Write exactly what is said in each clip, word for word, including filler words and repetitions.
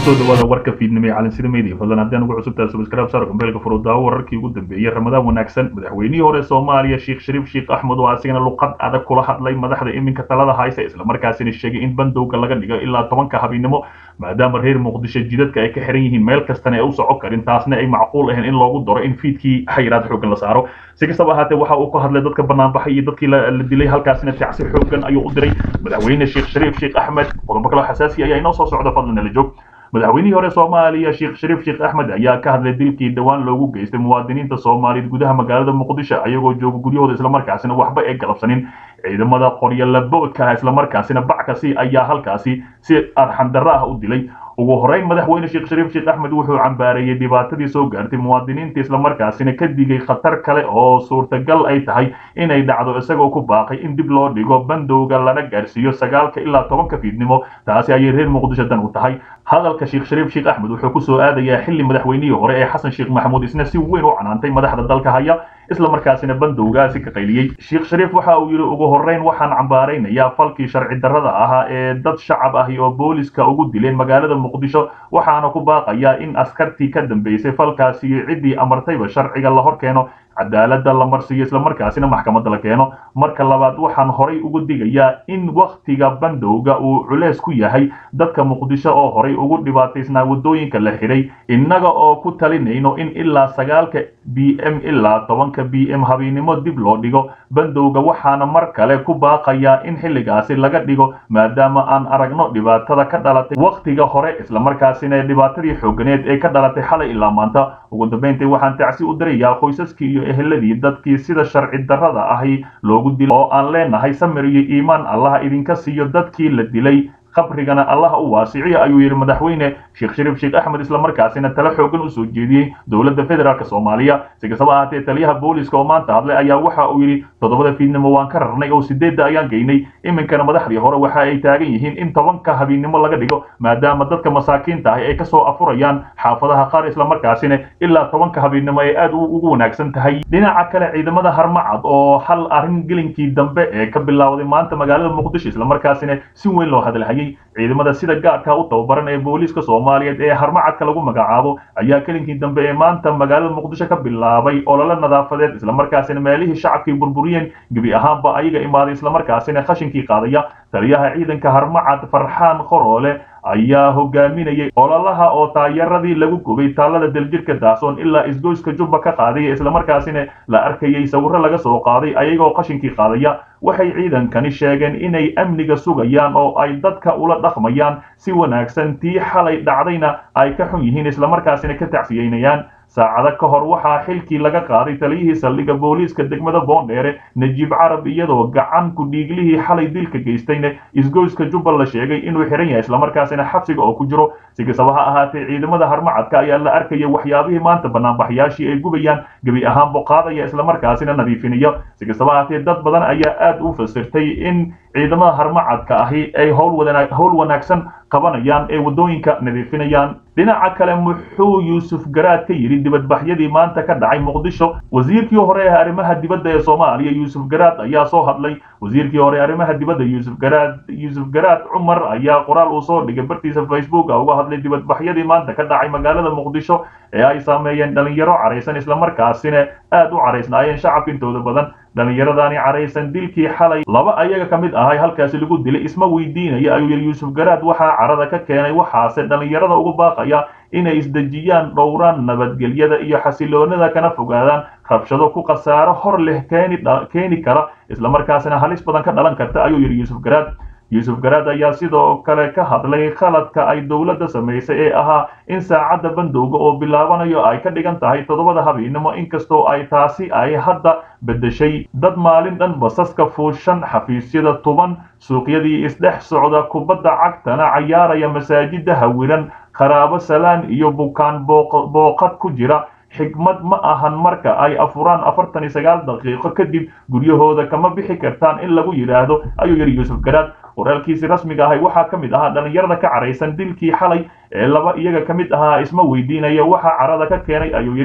kusoo dhawaada warka fiidnimo ee caalamsida media fadlan haddii aan ugu cusubtahay subscribe saar kumbeelka furudaawo wararkii ugu dambeeyay ramadaan wanaagsan madaxweynihii hore Soomaaliya Sheekh Shariif Sheekh Axmed oo asigana luqad adag kula hadlay madaxda iminka talada haysa isla markaasina sheegay in bandowga laga dhigo ilaa tobanka habeenimo maadaama reer Muqdisho jidadka ay ka xiran yihiin meel kastana ay u socon karin taasna ay macquul ahayn in loogu daro in fiidkii xayiraad xooggan la saaro si kastaba ahaatee waxa uu ka hadlay dadka banaanbaxay iyo dadkii la dilay halkaasina tacsi xooggan ayuu u diray madaxweyne Sheekh Shariif Sheekh Axmed qodobo kale xasaasi ah ayaa inoo soo socda fadlan la joog madaxweynihii hore Soomaaliya Sheekh Shariif Sheekh Axmed ayaa ka hadlay dilkii dhawaan loogu geystay muwaadiniinta Soomaaliyeed gudaha magaalada Muqdisho ayagoo jooga guryahooda isla markaasina waxba ay galabsanin ciidamada qoryo la boodka isla markaasina backaasi ayaa halkaasi si arxan darro ah u dilay ugu horeyn madaxweyne Sheekh Shariif Sheekh Axmed wuxuu cambaareeyay dhibaatadii soo gaartay muwaadiniinta isla markaasina ka digay khatar kale oo suurtagal ay tahay inay dhacdo isagoo ku baaqay in dib loo dhigo bandowga lana gaarsiiyo sagaalka ilaa tobanka fiidnimo taasi ayay reer Muqdisho dan u tahay hadalka Sheekh Shariif Sheekh Axmed wuxuu ku soo aadayaa xilli madaxweynihii hore ee Xasan Sheekh Maxamuud isna si weyn u canaantay madaxda dalka haya isla markaasina bandowgaasi ka qayliyay Sheekh Shariif waxa uu yiri ugu horeyn waxaan cambaareynayaa falkii sharci darrada ahaa ee dad shacab ah oo booliska ugu dileen magaalada Muqdisho waxaana ku baaqayaa in askartii ka dambeysay falkaasi iyo cidii amartayba sharciga la hor keeno cadaaladda la marsiyo isla markaasina maxkamadda la keeno marka labaad waxaan horay ugu digayaa in waqtiga bandowga uu culeys ku yahay dadka Muqdisho oo horay ugu dhibaataysnaa wadooyinka la xiray innaga oo ku talinayno in ilaa sagaalka b m ilaa tobanka b m habeenimo dib loo dhigo bandowga waxaana mar kale ku baaqayaa in xilligaasi laga dhigo maadaama aan aragno dhibaatada ka dhalatay waqtiga hore isla markaasina dhibaatadii xoogganeed ee ka dhalatay xalay ilaa maanta ugu dambeyntii waxaan tacsi u dirayaa qoysaskii iyo eheladii dadkii sida sharci darrada ahi loogu dilay oo aan leenahay samir iyo iimaan Allah idinka siiyo dadkii la dilay qabrigana Allah u waasiciyo ayuu yiri madaxweyne Sheekh Shariif Sheekh Axmed isla markaasina tala xooggan u soo jeediyay dawladda federaalka Soomaaliya si kastaba ahaatee taliyaha booliska oo maanta hadlay ayaa waxa uu yiri toddobada fiidnimo waan ka rarnay oo sideedda ayaan geynay iminkana madaxdii hore waxa ay taagan yihiin in tobanka habeenimo laga dhigo maadaama dadka masaakiinta ah ay ka soo afurayaan xaafadaha qaar isla markaasina ilaa tobanka habeenimo ay aad ugu wanaagsan tahay dhinaca kale ciidamada harmacad oo hal arin gelinkii dambe ee ka bilowday maanta magaalada Muqdisho isla markaasina si weyn loo hadalhayay ciidamada sida gaarka u tababaran ee booliska Soomaaliyeed ee harmacadka lagu magacaabo ayaa kalinkii dambe ee maanta magaalada Muqdisho ka bilaabay olole nadaafadeed isla markaasina meelihii shacabkii burburiyeen gabi ahaanba ayaga imaaday isla markaasina khashinkii qaadaya taliyaha ciidanka harmacad Farxaan Khoroole ayaa hogaaminayay ololaha oo taageeradii lagu gubay taalada daljirka daasoon ilaa isgoyska Jubba ka qaaday isla markaasina la arkayay sawirro laga soo qaaday ayagoo qashinkii qaadaya waxay ciidankani sheegeen inay amniga sugayaan oo ay dadka ula dhaqmayaan si wanaagsan tii xalay dhacdayna ay ka xun yihiin isla markaasina ka tacsiyeynayaan saacada ka hor waxaa xilkii laga qaaday taliyihii saldhigga booliiska degmada Boondheere Najiib Carab iyadoo gacan ku dhiiglihii xalay dilka geystayna isgoyska Jubba la sheegay inuu xiran yahay isla markaasina xabsiga oo ku jiro si kastaba ha ahaatee ciidamada harmacadka ayaa la arkayay waxyaabihii maanta banaanbaxyaashii ay gubayaan gabi ahaan boqaadaya isla markaasina nadiifinaya si kastaba ha ahaatee dad badan ayaa aad u fasirtay in ciidamada harmacadka ahi ay howl wanaagsan qabanayaan ee wadooyinka nadiifinayaan dhinaca kale muxuu Yuusuf Garaad ka yiri dibadbaxyadii maanta ka dhacay Muqdisho wasiirkii hore ee arrimaha dibadda ee Soomaaliya Yuusuf Garaad ayaa soo hadlay wasiirkii hore ee arrimaha dibadda Yuusuf Garaad Yuusuf Garaad Umar ayaa qoraal uu soo dhigay bartiisa Facebook uga hadlay dibadbaxyadii maanta ka dhacay magaalada Muqdisho ee ay saameeyeen dhalinyaro careysan isla markaasina aad u careysnaayeen shacabka intooda badan dhalinyaradani careysan dilkii xalay laba ayaga kamid ahay halkaas lagu dilay isma weydiinaya ayuu yiri Yuusuf Garaad waxa carada ka keenay waxaase dhalinyarada ugu baaqaya inay isdajiyaan dhowraan nabadgelyada iyo xasiloonida kana fogaadaan rabshado ku qasaaro hor leh keeni keeni kara isla markaasina halis badan ka dhalan karta ayuu yiri Yuusuf Garaad Yuusuf Garaad ayaa sidoo kale ka hadlay khaladka ay dawladda sameysay ee ahaa in saacada bandowga oo bilaabanayo ay ka dhigan tahay toddobada habeenimo inkastoo ay taasi ay hadda bedeshay dad maalin dhan basaska fuushan xafiisyada tuban suuqyadii isdhex socda kubadda cagtana cayaaraya masaajida hawiran qaraabo salaan iyo bukaan booqad ku jira xigmad ma ahan marka ay afuraan afartan iyo sagaal daqiiqo kadib guryahooda kama bixi kartaan in lagu yiraahdo ayuu yiri Yuusuf Garaad qoraalkiisa rasmiga ah waxa kamid ahaa dhalinyarada ka careysan dilkii xalay ee laba iyaga kamid ahaa isma weydiinaya waxa carada ka keenay ayuu yiri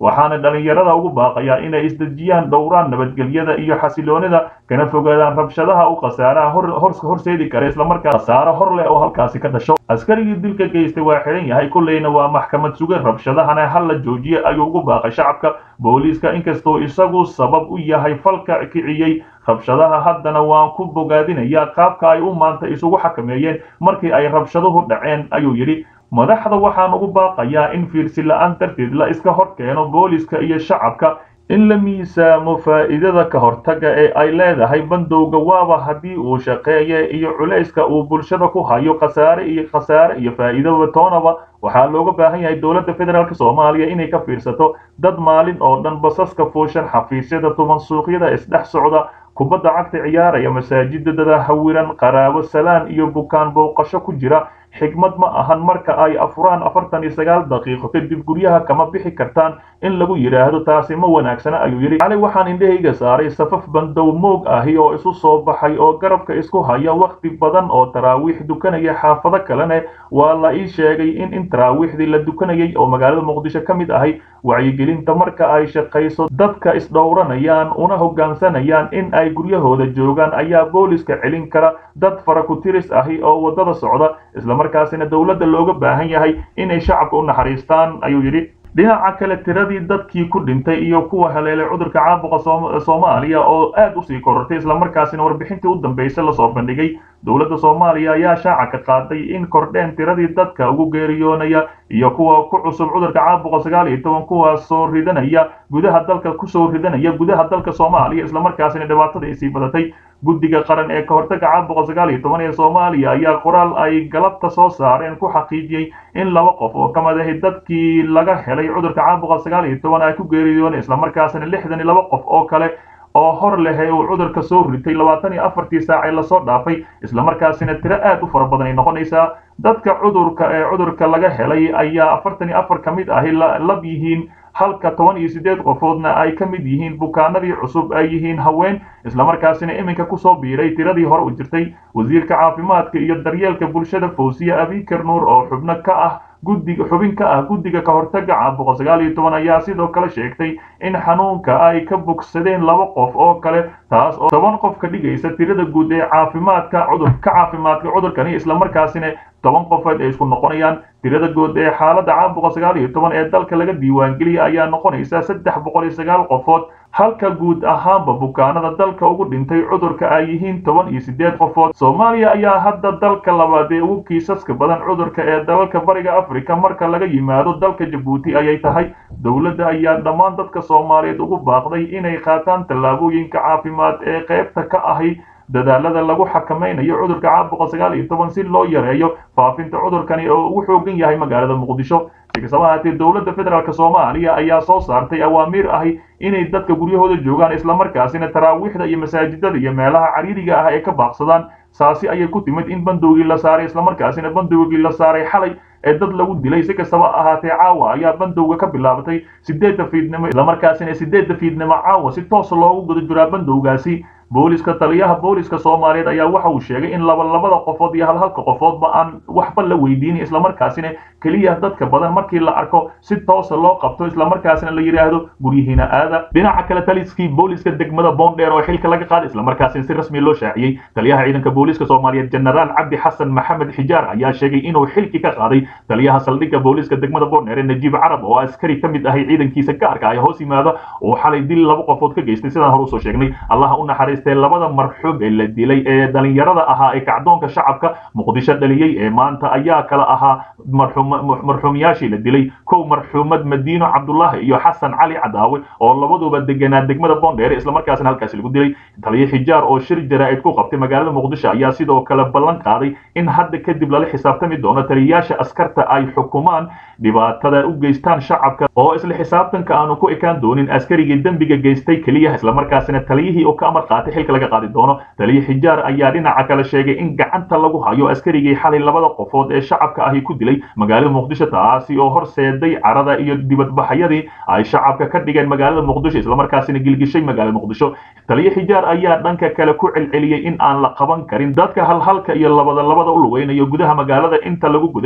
waxaana dhalinyarada ugu baaqayaa inay isdejiyaan dhowraan nabadgelyada iyo xasiloonida kana fogaadaan rabshadaha u khasaaraha horseedi kara islamarkaa khasaaro hor leh oo halkaasi ka dhasho. askarigii dilka geystay waa xiran yahay kulleyna waa maxkamad sugan rabshadahana hal la joojiye ayuu ugu baaqay shacabka booliiska inkastoo isagu sabab u yahay falka kiciyey rabshadaha haddana waan ku bogaadinayaa qaabka ay u maanta isugu xakameeyeen markii ay rabshaduhu dhaceen ayuu yidhi. madaxda waxaan ugu baaqayaa in fiirsi la-aan darteed la iska hor keeno booliiska iyo shacabka in la miisaamo faa'iidada ka hortaga ee ay leedahay bandowga waaba haddii uu shaqeeye iyo culayska uu bulshada ku hayo khasaare iyo khasaare iyo faa'iidaba toonaba waxaa looga baahan yahay dowladda federaalk soomaaliya inay ka fiirsato dad maalin oo dhan basaska fuushan xafiisyada tuban suuqyada isdhex socda kubadda cagta ciyaaraya masaajidada hawiran qaraabo salaan iyo bukaan booqasho ku jira xigmad ma ahan marka ay afuraan afartan iyo sagaal daqiiqo kadib guryaha kama bixi kartaan in lagu yidhaahdo taasi ma wanaagsana ayuu yidhi. xalay waxaan indhahayga saaray safaf bandow moog ahi oo isu soo baxay oo garabka isku haya wakhti badan oo taraawiix dukanaya xaafado kalene waa la ii sheegay in in taraawiixdii la dukanayay oo magaalada muqdisho ka mid ahay wacyigelinta marka ay shaqayso dadka isdhowranayaan una hoggaansanayaan in ay guryahooda joogaan ayaa booliska celin kara dad farakutiris ahi oo waddada socda islamarkaasina dowladda looga baahan yahay inay shacabka u naxariistaan ayuu yidhi. dhinaca kale tiradii dadkii ku dhintay iyo kuwa haleelay cudurka caabuqa soomaaliya oo aad usii korortay islamarkaasina warbixintii u dambeysay lasoo bandhigay dowladda soomaaliya ayaa shaaca ka qaaday in kordheen tiradii dadka ugu geeriyoonaya iyo kuwa ku cusub cudurka caabuqa sagaal iyo toban kuwaas soo ridanaya gudaha dalka kusoo ridanaya gudaha dalka soomaaliya islamarkaasina dhibaatada ay sii badatay. guddiga qaran ee ka hortaga caabuqa sagaal iyo toban ee soomaaliya ayaa qoraal ay galabta soo saareen ku xaqiijiyey in laba qof oo ka mid ahi dadkii laga helay cudurka caabuqa sagaal iyo toban ay ku geeriyooneen islamarkaasina lixdan iyo laba qof oo kale oo hor lehe uu cudurka soo ritay labaatan iyo afartii saac ee lasoo dhaafay islamarkaasina tiro aad u fara badan ay noqonaysaa. dadka cudurka ee cudurka laga helay ayaa afartan iyo afar ka mid ahi lab yihiin halka toban iyo sideed qofoodna ay ka mid yihiin bukaanadii cusub ay yihiin haween islamarkaasina iminka kusoo biiray tiradii hore u jirtay. wasiirka caafimaadka iyo daryeelka bulshada fawsiye abikar nuur oo xubno ka ah guddiga xubin ka ah guddiga ka hortaga caabuqa sagaal iyo toban ayaa sidoo kale sheegtay in xanuunka ay ka bogsadeen laba qof oo kale taas oo toban qof ka dhigaysa tirada guud ee caafimaadka cudur ka caafimaadka cudurkani islamarkaasina toban qofood ay isku noqonayaan. tirada guud ee xaaladda caabuqa sagaal iyo toban ee dalka laga diiwaangeliyay ayaa noqonaysa saddex boqol iyo sagaal qofood halka guud ahaanba bukaanada dalka ugu dhintay cudurka ay yihiin toban iyo sideed qofood. soomaaliya ayaa hadda dalka labaad ee ugu kiisaska badan cudurka ee dalalka bariga afrika marka laga yimaado dalka jabuuti ayay tahay. dowladda ayaa dhammaan dadka soomaaliyeed ugu baaqday inay qaataan tallaabooyinka caafimaad ee qaybta ka ahi dadaalada lagu xakamaynayo cudurka caabuqa sagaal iyo toban si loo yareeyo faafinta cudurkani oo ugu xoogan yahay magaalada muqdisho. si kastaba haatee dowladda federaalk soomaaliya ayaa soo saartay awaamiir ahi inay dadka guryahooda joogaan islamarkaasina taraawiixda iyo masaajidada iyo meelaha cariiriga ah ay ka baaqsadaan. saasi ayay ku timid in bandowgii la saaray islamarkaasina bandowgii la saaray xalay ee dad lagu dilay. si kastaba ahaatee caawa ayaa bandowga ka bilaabatay sideedda fiidnimo islamarkaasina sideedda fiidnimo caawa si toos loogu guda jiraa bandowgaasi. booliska taliyaha booliska soomaaliyeed ayaa waxa uu sheegay in laba labada qofood iyo hal halka qofoodba aan waxba la weydiinin islamarkaasina keliya dadka badan markii la arko si toosa loo qabto islamarkaasina la yidhaahdo guryihiina aada. dhinaca kale taliskii booliska degmada boondheer oo xilka laga qaaday islamarkaasina si rasmi loo shaaciyey taliyaha ciidanka booliska soomaaliyeed jenaraal cabdi xasan maxamed xijaar ayaa sheegay inuu xilkii ka qaaday taliyaha saldhigga booliska degmada boondheer najiib carab oo askari ka mid ahay ciidankiisa gaarka ay hoos yimaada oo xalay dil laba qofood ka geystay sidaan hore usoo sheegnay. allaha u naxariistay labada marxuum ee la dilay ee dhalinyarada ahaa ee kacdoonka shacabka muqdisho dhaliyey ee maanta ayaa kala ahaa marxuumyaashii la dilay kow marxuumad madiino cabdullaahi iyo xasan cali cadaawe oo labaduba deganaa degmada boondheer islamarkaasina halkaasi lagu dilay. taliye xijaar oo shir jaraa'id ku qabtay magaalada muqdisho ayaa sidoo kale ballan qaaday in hadda kadib lala xisaabtami doono taliyayaasha askarta ay xukumaan dhibaatada u geystaan shacabka oo isla xisaabtanka aanu ku ekaan doonin askarigii dembiga geystay keliya islamarkaasina taliyihii oo ka amar qaatay xilka laga qaadi doono. taliye xijaar ayaa dhinaca kale sheegay in gacanta lagu hayo askarigii xalay labada qofood ee shacabka ahi ku dilay magaalada muqdisho taasi oo horseeday carada iyo dibadbaxyadii ay shacabka ka dhigeen magaalada muqdisho islamarkaasina gilgishay magaalada muqdisho. taliye xijaar ayaa dhanka kale ku celceliyey in aan la qaban karin dadka halhalka iyo labada labada u lugeynayo gudaha magaalada inta lagu guda jiro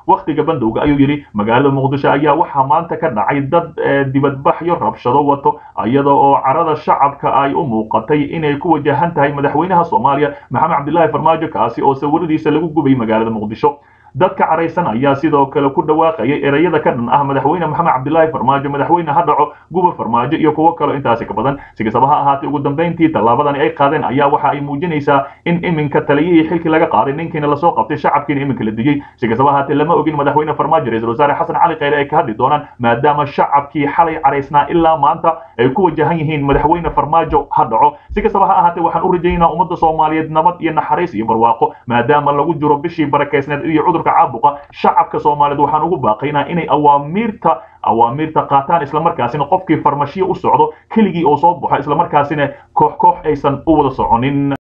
waqtiga bandowga ayuu yidhi magaalada muqdisho ayaa waxaa maanta ka dhacay dad dibadbaxyo rabshado wato iyada oo carada shacabka ay u muuqatay inay ku wajahan tahay madaxweynaha Soomaaliya Maxamed Cabdullaahi Farmaajo kaasi oo sawiradiisa lagu gubay magaalada muqdisho dadka caraysan ayaa sidoo kale ku dhawaaqayay erayada ka dhan ah madaxweyne Maxamed Cabdullaahi Farmaajo madaxweyne ha dhaco guba Farmaajo iyo kuwa kale intaasi ka badan si kastaba ha ahaatee ugu dambeyntii talaabadan ay qaadeen ayaa waxa ay muujinaysaa in iminka taliyihii xilkii laga qaaday ninkiina la soo qabtay shacabkiina iminka la digay si kastaba ha ahaatee lama ogin madaxweyne Farmaajo ra'iisul wasaare Xasan Cali Khayre ay ka hadli doonaan maadaama shacabkii xalay caraysnaa ilaa maanta ay ku wajahan yihiin madaxweyne Farmaajo ha dhaco si kastaba ha ahaatee waxaan u rajaynaa ummadda Soomaaliyeed nabad iyo naxariis iyo barwaaqo maadaama lagu jiro bishii barakeysneed iyo cudur caabuqa shacabka Soomaaliyeed waxaan ugu baaqaynaa inay awaamirta awaamirta qaataan isla markaasina qofkii farmashiyo u socdo keligii oo soo baxo isla markaasina koox koox aysan u wada soconin